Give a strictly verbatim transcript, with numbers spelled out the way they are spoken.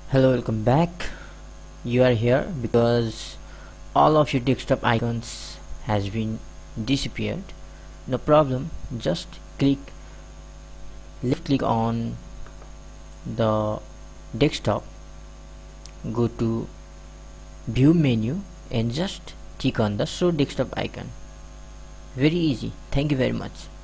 Hello, welcome back. You are here because all of your desktop icons has been disappeared. No problem, just click left click on the desktop, go to view menu and just click on the show desktop icon. Very easy. Thank you very much.